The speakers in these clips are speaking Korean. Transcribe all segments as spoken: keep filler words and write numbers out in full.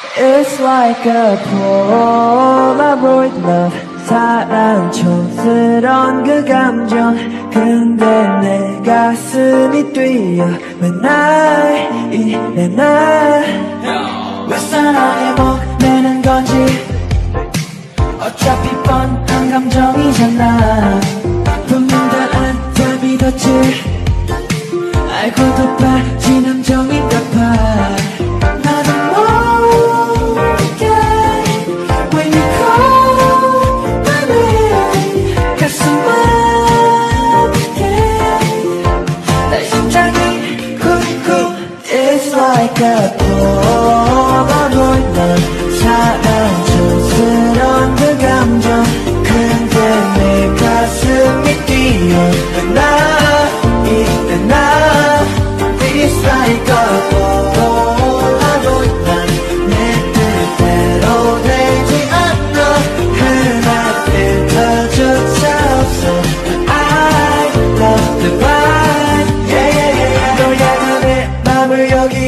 It's like a Polaroid love 사랑 촌스러운 그 감정 근데 내 가슴이 뛰어 왜 날 이래 날왜 사랑에 목매는 건지 어차피 뻔한 감정이잖아 분명 다른 답이 덧질 알고도 빠진 함정인가 봐 나도 모르게 When you call my name 가슴 아프게 내 심장이 쿵쿵 It's like a Polaroid love 사랑 촌스러운 그 감정 근데 내 가슴이 뛰어 왜 나 이래 나 It's like a Polaroid 난내 뜻대로 되지 않아 흔한 필터조차 없어 But I love the vibe yeah, yeah, yeah. 널 향한 내 맘을 여기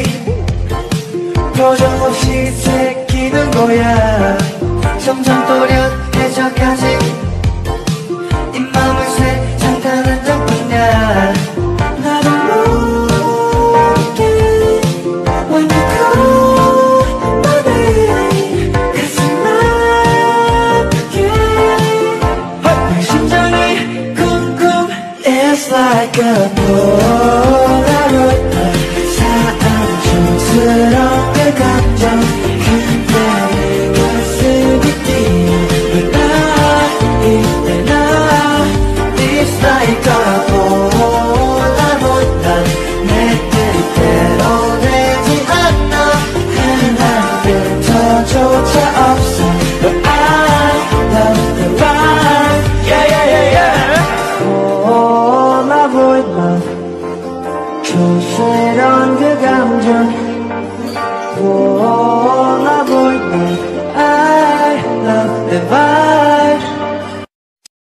표정 없이 새기는 거야 점점 또렷해져가지 이 맘을 세장타는 장뿐이야 나도 모르게 When you call my name 가슴 아프게 내 심장이 쿵쿵 It's like a Polaroid 사랑 촌스러운 그 감정 근데 내 가슴이 뛰어 왜 나 이래 나 It's like a Polaroid 난내 뜻대로 되지 않아 흔한 필터조차 없어 But I love the vibe Yeah yeah yeah yeah Polaroid love 촌스러운 그 감정